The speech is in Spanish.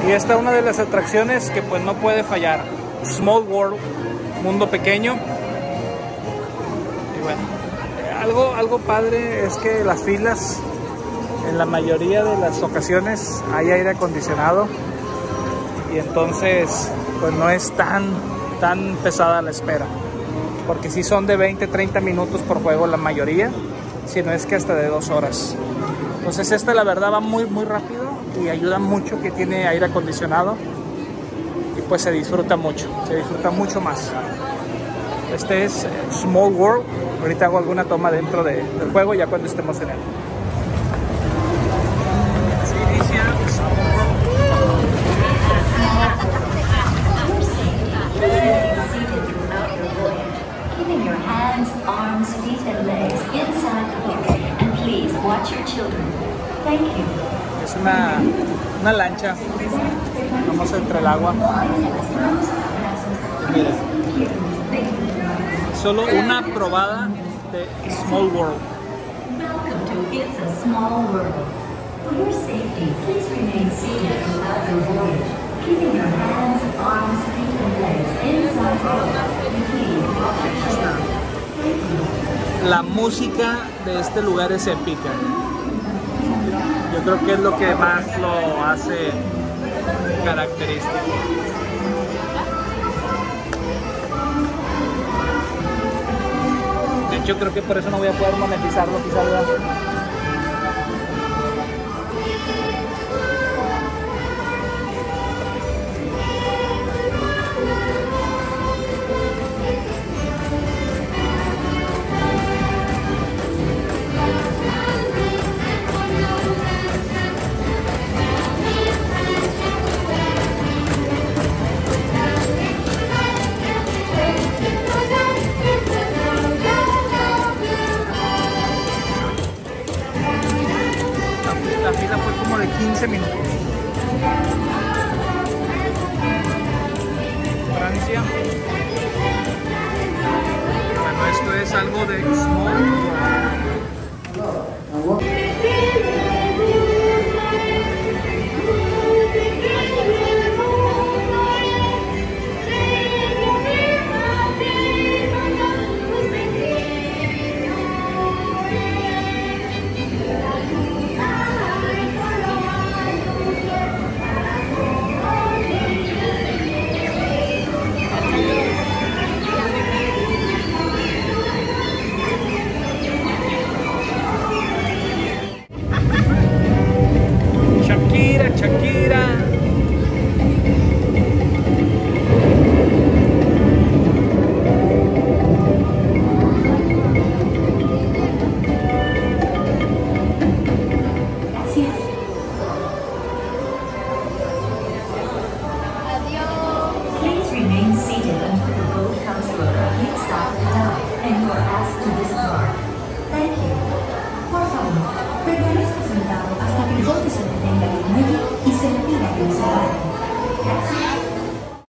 Y esta es una de las atracciones que pues no puede fallar. Small World, mundo pequeño. Y bueno, algo padre es que las filas, en la mayoría de las ocasiones hay aire acondicionado. Y entonces pues no es tan pesada la espera. Porque sí son de 20-30 minutos por juego la mayoría. Si no es que hasta de 2 horas. Entonces esta la verdad va muy rápido y ayuda mucho que tiene aire acondicionado y pues se disfruta mucho más. Este es Small World. Ahorita hago alguna toma dentro del juego ya cuando estemos en él. Así inicia Small World. Keeping your hands, arms, feet and legs inside the book. And please watch your children. Thank you. Es una lancha. Vamos entre el agua. Mira. Solo una probada de Small World. Welcome to It's a Small World. For your safety, please remain seated throughout your voyage. Keeping your hands, arms, feet and legs inside the book. And please watch your children. Thank you. La música de este lugar es épica. Yo creo que es lo que más lo hace característico. De hecho, creo que por eso no voy a poder monetizarlo, quizás. La fila fue como de 15 minutos. Francia. Bueno, esto es algo de Small World. Shakira.